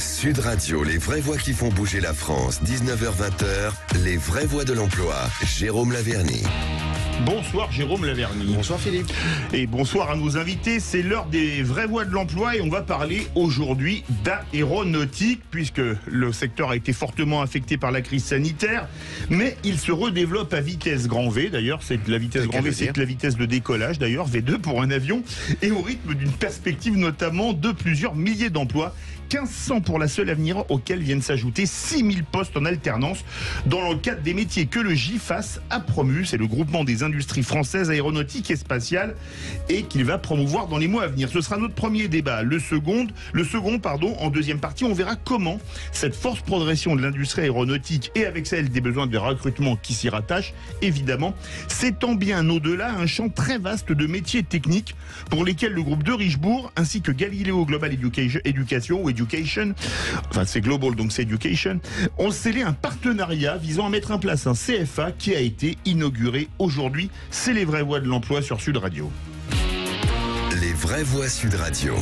Sud Radio, les vraies voix qui font bouger la France, 19h-20h, les vraies voix de l'emploi, Jérôme Laverny. Bonsoir Jérôme Laverny. Bonsoir Philippe. Et bonsoir à nos invités, c'est l'heure des vraies voix de l'emploi et on va parler aujourd'hui d'aéronautique puisque le secteur a été fortement affecté par la crise sanitaire, mais il se redéveloppe à vitesse grand V. D'ailleurs, c'est la vitesse grand V, c'est la vitesse de décollage d'ailleurs, V2 pour un avion, et au rythme d'une perspective notamment de plusieurs milliers d'emplois. 1500 pour la seule Avenir, auxquels viennent s'ajouter 6000 postes en alternance dans le cadre des métiers que le GIFAS a promu. C'est le groupement des industries françaises aéronautiques et spatiales et qu'il va promouvoir dans les mois à venir. Ce sera notre premier débat. Le second, en deuxième partie, on verra comment cette forte progression de l'industrie aéronautique et avec celle des besoins de recrutement qui s'y rattachent, évidemment, s'étend bien au-delà un champ très vaste de métiers techniques pour lesquels le groupe de Richebourg ainsi que Galileo Global Education, enfin c'est Global donc c'est Education, ont scellé un partenariat visant à mettre en place un CFA qui a été inauguré aujourd'hui. C'est les vraies voix de l'emploi sur Sud Radio. Les vraies voix Sud Radio.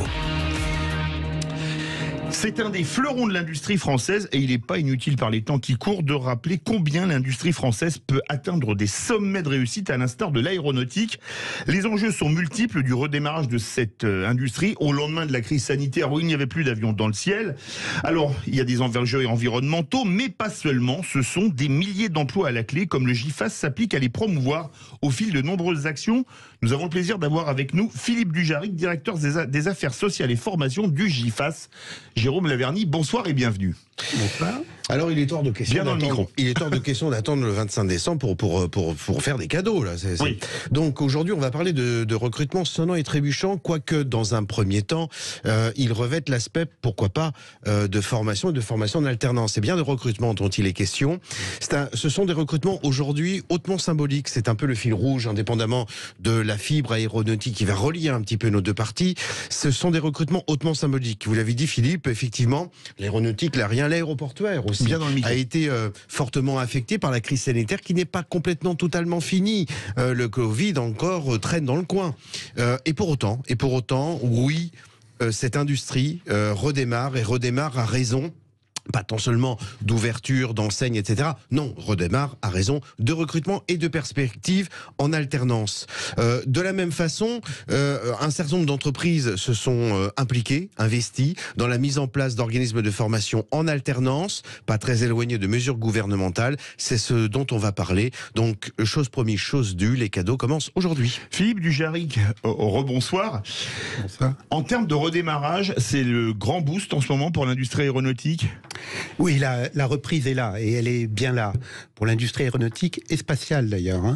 C'est un des fleurons de l'industrie française et il n'est pas inutile par les temps qui courent de rappeler combien l'industrie française peut atteindre des sommets de réussite à l'instar de l'aéronautique. Les enjeux sont multiples du redémarrage de cette industrie au lendemain de la crise sanitaire où il n'y avait plus d'avions dans le ciel. Alors, il y a des enjeux environnementaux, mais pas seulement. Ce sont des milliers d'emplois à la clé, comme le GIFAS s'applique à les promouvoir au fil de nombreuses actions. Nous avons le plaisir d'avoir avec nous Philippe Dujaric, directeur des affaires sociales et formation du GIFAS. Jérôme Laverny, bonsoir et bienvenue. Bonsoir. Alors il est hors de question d'attendre le 25 décembre pour faire des cadeaux là. Oui. Donc aujourd'hui on va parler de recrutement sonnant et trébuchant, quoique dans un premier temps il revête l'aspect, pourquoi pas, de formation et de formation en alternance. C'est bien de recrutement dont il est question. Ce sont des recrutements aujourd'hui hautement symboliques. C'est un peu le fil rouge, indépendamment de la fibre aéronautique qui va relier un petit peu nos deux parties. Ce sont des recrutements hautement symboliques. Vous l'avez dit Philippe, effectivement, l'aéronautique, l'aéroportuaire aussi bien dans le a été fortement affecté par la crise sanitaire qui n'est pas complètement totalement finie. Le Covid encore traîne dans le coin. Et pour autant, oui, cette industrie redémarre à raison. Pas tant seulement d'ouverture, d'enseigne, etc. Non, redémarre à raison de recrutement et de perspectives en alternance. De la même façon, un certain nombre d'entreprises se sont impliquées, investies dans la mise en place d'organismes de formation en alternance, pas très éloignés de mesures gouvernementales. C'est ce dont on va parler. Donc, chose promise, chose due, les cadeaux commencent aujourd'hui. Philippe Dujaric, rebonsoir. Bonsoir. En termes de redémarrage, c'est le grand boost en ce moment pour l'industrie aéronautique ? Oui, la reprise est là, et elle est bien là, pour l'industrie aéronautique et spatiale d'ailleurs.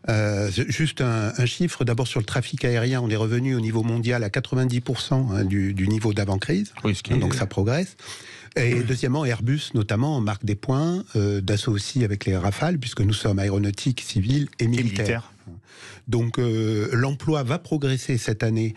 Juste un chiffre, d'abord sur le trafic aérien, on est revenu au niveau mondial à 90% du niveau d'avant-crise, oui, donc ça progresse. Et deuxièmement, Airbus notamment marque des points, Dassault aussi avec les Rafales, puisque nous sommes aéronautique, civile et militaire. Donc l'emploi va progresser cette année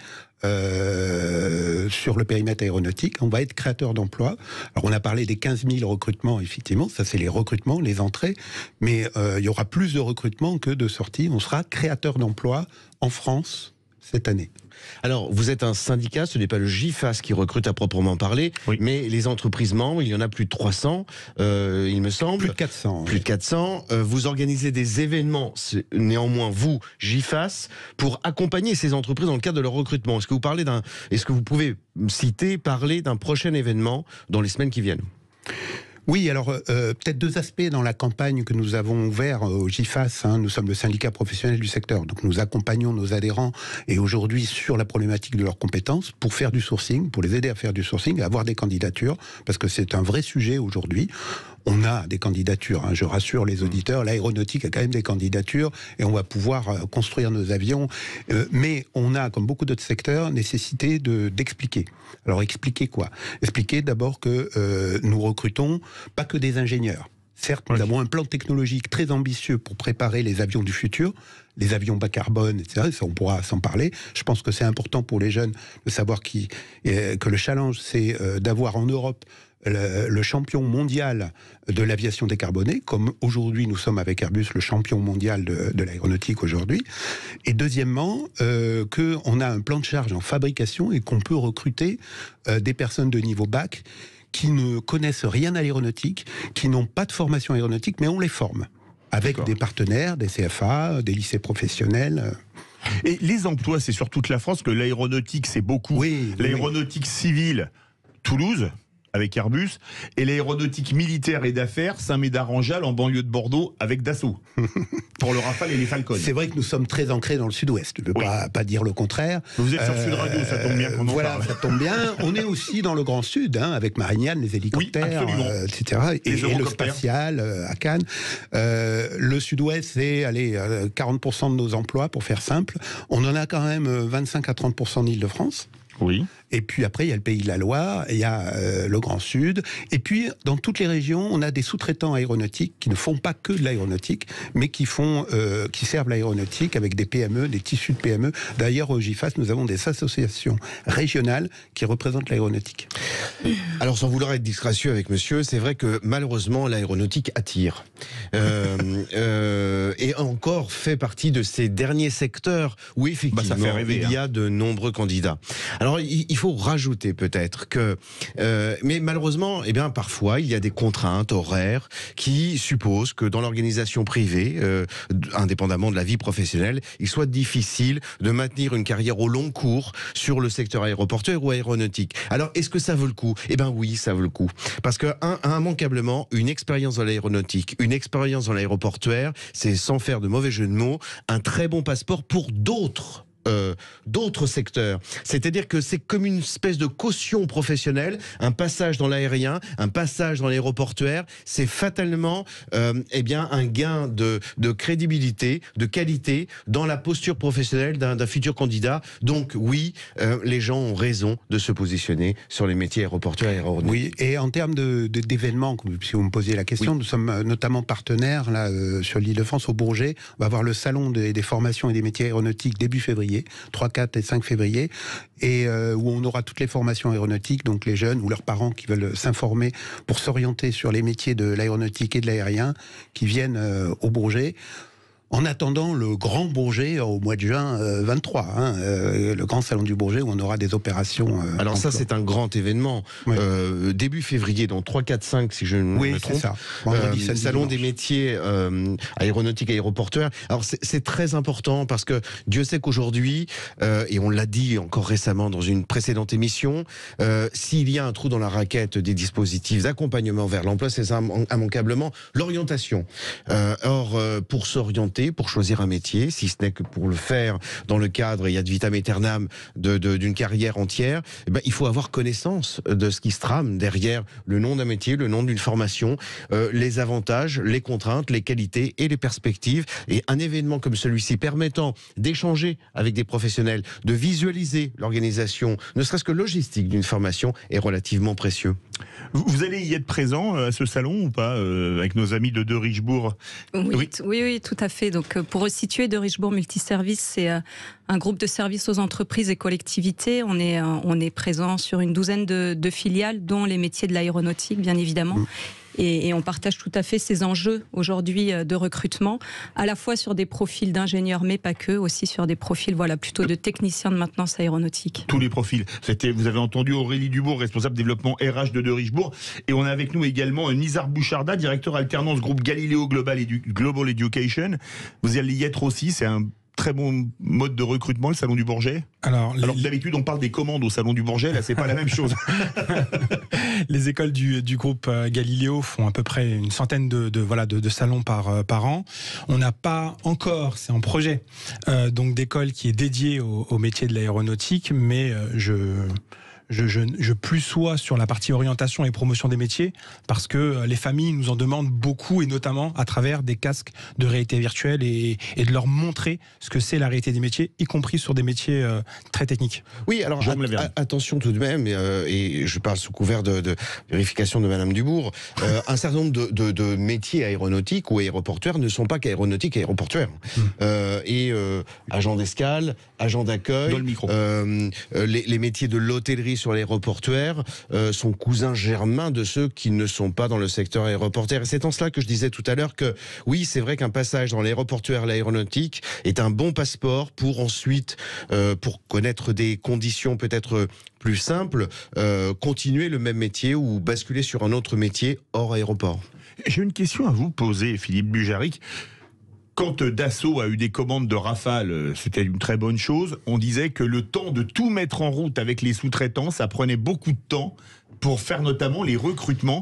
sur le périmètre aéronautique. On va être créateur d'emplois. Alors on a parlé des 15 000 recrutements, effectivement, ça c'est les recrutements, les entrées, mais il y aura plus de recrutements que de sorties. On sera créateur d'emplois en France cette année. Alors, vous êtes un syndicat, ce n'est pas le GIFAS qui recrute à proprement parler, oui, mais les entreprises membres, il y en a plus de 300, il me semble. Plus de 400. Plus de 400. Vous organisez des événements, néanmoins, vous, GIFAS, pour accompagner ces entreprises dans le cadre de leur recrutement. Est-ce que vous pouvez parler d'un prochain événement dans les semaines qui viennent ? Oui, alors peut-être deux aspects dans la campagne que nous avons ouvert au GIFAS. Nous sommes le syndicat professionnel du secteur, donc nous accompagnons nos adhérents et aujourd'hui sur la problématique de leurs compétences pour faire du sourcing, pour les aider à faire du sourcing, à avoir des candidatures, parce que c'est un vrai sujet aujourd'hui. On a des candidatures, je rassure les auditeurs, l'aéronautique a quand même des candidatures et on va pouvoir construire nos avions. Mais on a, comme beaucoup d'autres secteurs, nécessité d'expliquer. Alors expliquer quoi ? Expliquer d'abord que nous recrutons pas que des ingénieurs. Certes, nous avons un plan technologique très ambitieux pour préparer les avions du futur, les avions bas carbone, etc. Ça, on pourra s'en parler. Je pense que c'est important pour les jeunes de savoir que le challenge, c'est d'avoir en Europe le champion mondial de l'aviation décarbonée, comme aujourd'hui nous sommes avec Airbus le champion mondial de l'aéronautique aujourd'hui. Et deuxièmement, qu'on a un plan de charge en fabrication et qu'on peut recruter des personnes de niveau bac qui ne connaissent rien à l'aéronautique, qui n'ont pas de formation aéronautique, mais on les forme. Avec des partenaires, des CFA, des lycées professionnels. Et les emplois, c'est sur toute la France, que l'aéronautique, c'est beaucoup. L'aéronautique civile, Toulouse, avec Airbus, et l'aéronautique militaire et d'affaires, Saint-Médard-en-Jalles, en banlieue de Bordeaux, avec Dassault, pour le Rafale et les Falcons. C'est vrai que nous sommes très ancrés dans le sud-ouest, je ne veux pas dire le contraire. Vous êtes sur Sud Radio, ça tombe bien qu'on en parle. Ça tombe bien. On est aussi dans le Grand Sud, avec Marignane, les hélicoptères, etc. Et le spatial à Cannes. Le sud-ouest, c'est 40% de nos emplois, pour faire simple. On en a quand même 25 à 30% en Île-de-France. Oui. Et puis après, il y a le Pays de la Loire, il y a le Grand Sud. Et puis, dans toutes les régions, on a des sous-traitants aéronautiques qui ne font pas que de l'aéronautique, mais qui servent l'aéronautique avec des PME, des tissus de PME. D'ailleurs, au GIFAS, nous avons des associations régionales qui représentent l'aéronautique. Alors, sans vouloir être disgracieux avec monsieur, c'est vrai que malheureusement, l'aéronautique attire. Et encore fait partie de ces derniers secteurs où effectivement, il y a de nombreux candidats. Alors, il faut rajouter peut-être que, mais malheureusement, parfois, il y a des contraintes horaires qui supposent que dans l'organisation privée, indépendamment de la vie professionnelle, il soit difficile de maintenir une carrière au long cours sur le secteur aéroportuaire ou aéronautique. Alors, est-ce que ça vaut le coup ? Oui, ça vaut le coup. Parce que, immanquablement, une expérience dans l'aéronautique, une expérience dans l'aéroportuaire, c'est, sans faire de mauvais jeu de mots, un très bon passeport pour d'autres secteurs. C'est-à-dire que c'est comme une espèce de caution professionnelle, un passage dans l'aérien, un passage dans l'aéroportuaire, c'est fatalement un gain de crédibilité, de qualité dans la posture professionnelle d'un futur candidat. Donc oui, les gens ont raison de se positionner sur les métiers aéroportuaires et aéronautiques. Oui, et en termes d'événements, si vous me posiez la question, nous sommes notamment partenaires là, sur l'Île-de-France, au Bourget. On va avoir le salon des formations et des métiers aéronautiques début février. 3, 4 et 5 février, et où on aura toutes les formations aéronautiques, donc les jeunes ou leurs parents qui veulent s'informer pour s'orienter sur les métiers de l'aéronautique et de l'aérien, qui viennent au Bourget. En attendant le Grand Bourget au mois de juin 23, le grand salon du Bourget où on aura des opérations. Alors ça, c'est un grand événement. Oui. Début février, dans 3, 4, 5, si je ne me trompe. Ça. Salon des métiers aéronautiques et aéroportuaires. Alors c'est très important parce que Dieu sait qu'aujourd'hui, et on l'a dit encore récemment dans une précédente émission, s'il y a un trou dans la raquette des dispositifs d'accompagnement vers l'emploi, c'est immanquablement l'orientation. Or, pour s'orienter, pour choisir un métier, si ce n'est que pour le faire dans le cadre, et ad vitam aeternam, d'une carrière entière, il faut avoir connaissance de ce qui se trame derrière le nom d'un métier, le nom d'une formation, les avantages, les contraintes, les qualités et les perspectives. Et un événement comme celui-ci permettant d'échanger avec des professionnels, de visualiser l'organisation, ne serait-ce que logistique d'une formation, est relativement précieux. Vous allez y être présent à ce salon ou pas, avec nos amis de De Richebourg ? Oui, tout à fait. Donc, pour resituer, De Richebourg Multiservice, c'est un groupe de services aux entreprises et collectivités. On est présent sur une douzaine de filiales, dont les métiers de l'aéronautique, bien évidemment. Et on partage tout à fait ces enjeux aujourd'hui de recrutement, à la fois sur des profils d'ingénieurs, mais pas que, aussi sur des profils plutôt de techniciens de maintenance aéronautique. Tous les profils. Vous avez entendu Aurélie Dubourg, responsable développement RH de Richebourg. Et on a avec nous également Nizar Boucharda, directeur alternance groupe Galileo Global Education. Vous allez y être aussi, c'est un très bon mode de recrutement, le salon du Bourget. Alors d'habitude, on parle des commandes au salon du Bourget, là, c'est pas la même chose. Les écoles du groupe Galileo font à peu près une centaine de salons par an. On n'a pas encore, c'est en projet, donc d'école qui est dédiée au métier de l'aéronautique, mais je plus sois sur la partie orientation et promotion des métiers parce que les familles nous en demandent beaucoup, et notamment à travers des casques de réalité virtuelle et de leur montrer ce que c'est la réalité des métiers, y compris sur des métiers très techniques. Oui, alors attention tout de même, et je parle sous couvert de vérification de Madame Dubourg, un certain nombre de métiers aéronautiques ou aéroportuaires ne sont pas qu'aéronautiques et aéroportuaires. Agents d'escale, agents d'accueil, les métiers de l'hôtellerie travailler sur l'aéroportuaire sont cousins germains de ceux qui ne sont pas dans le secteur aéroportuaire. Et c'est en cela que je disais tout à l'heure que oui, c'est vrai qu'un passage dans l'aéroportuaire, l'aéronautique est un bon passeport pour ensuite, pour connaître des conditions peut-être plus simples, continuer le même métier ou basculer sur un autre métier hors aéroport. J'ai une question à vous poser, Philippe Bujaric. Quand Dassault a eu des commandes de Rafale, c'était une très bonne chose. On disait que le temps de tout mettre en route avec les sous-traitants, ça prenait beaucoup de temps pour faire notamment les recrutements.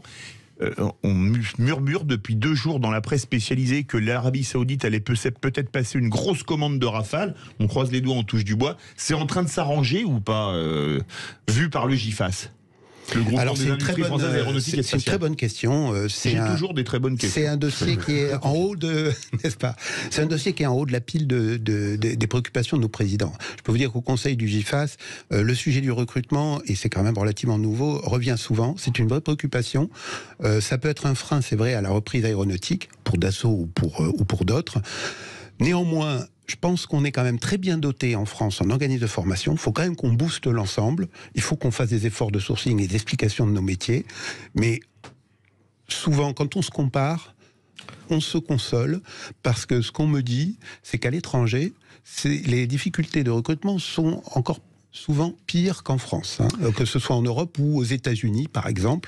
On murmure depuis 2 jours dans la presse spécialisée que l'Arabie Saoudite allait peut-être passer une grosse commande de Rafale. On croise les doigts, on touche du bois. C'est en train de s'arranger ou pas, vu par le GIFAS ? Alors c'est une très bonne question. C'est toujours des très bonnes questions. C'est un dossier qui est en haut de, n'est-ce pas ? C'est un dossier qui est en haut de la pile des préoccupations de nos présidents. Je peux vous dire qu'au Conseil du GIFAS, le sujet du recrutement, et c'est quand même relativement nouveau, revient souvent. C'est une vraie préoccupation. Ça peut être un frein, c'est vrai, à la reprise aéronautique pour Dassault ou pour d'autres. Néanmoins, je pense qu'on est quand même très bien doté en France en organismes de formation. Il faut quand même qu'on booste l'ensemble. Il faut qu'on fasse des efforts de sourcing et d'explication de nos métiers. Mais souvent, quand on se compare, on se console parce que ce qu'on me dit, c'est qu'à l'étranger, les difficultés de recrutement sont encore souvent pires qu'en France, que ce soit en Europe ou aux États-Unis, par exemple.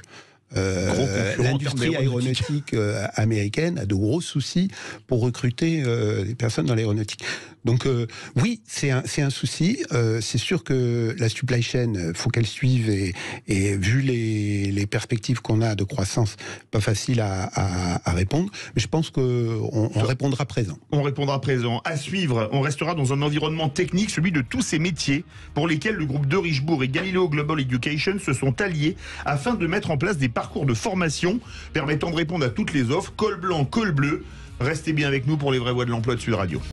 L'industrie aéronautique américaine a de gros soucis pour recruter des personnes dans l'aéronautique. Donc oui, c'est un souci. C'est sûr que la supply chain, faut qu'elle suive et vu les perspectives qu'on a de croissance, pas facile à répondre. Mais je pense qu'on répondra présent. On répondra présent. À suivre, on restera dans un environnement technique, celui de tous ces métiers pour lesquels le groupe de Richebourg et Galileo Global Education se sont alliés afin de mettre en place des parcours de formation permettant de répondre à toutes les offres, col blanc, col bleu. Restez bien avec nous pour les vraies voix de l'emploi de Sud Radio.